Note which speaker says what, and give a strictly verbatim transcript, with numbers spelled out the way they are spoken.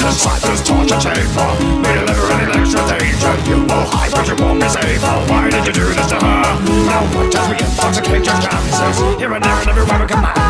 Speaker 1: inside this torture chamber. Made a liver and an extra danger. You will hide but you won't be safe. Oh, why did you do this to her? Now what has we intoxicate your chances? Here and there and everywhere we come out.